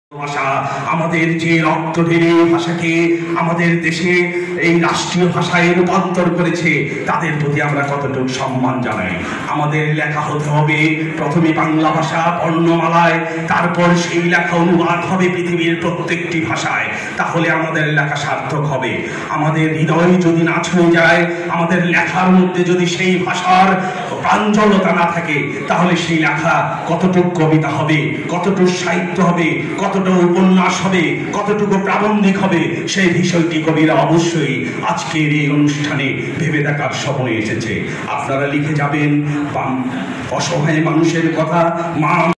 ভাষা আমাদের যে রক্ত ঢেলে ভাষাকে আমাদের দেশে এই রাষ্ট্রীয় ভাষায় রূপান্তর করেছে, তাদের প্রতি আমরা কতটুকু সম্মান জানাই। আমাদের লেখা হতে হবে প্রথমে বাংলা ভাষা বর্ণমালায়, তারপর সেই লেখা অনুবাদ হবে পৃথিবীর প্রত্যেকটি ভাষায়। তাহলে আমাদের লেখা সার্থক হবে। আমাদের হৃদয় যদি না ছুঁয়ে যায়, আমাদের লেখার মধ্যে যদি সেই ভাষার প্রাঞ্জলতা না থাকে, তাহলে সেই লেখা কতটুকু কবিতা হবে, কতটুকু সাহিত্য হবে, কতটুকু উপন্যাস হবে, কতটুকু প্রাবন্ধিক হবে, সেই বিষয়টি কবিরা অবশ্যই আজকের এই অনুষ্ঠানে ভেবে দেখার সময় এসেছে। আপনারা লিখে যাবেন অসহায় মানুষের কথা, মা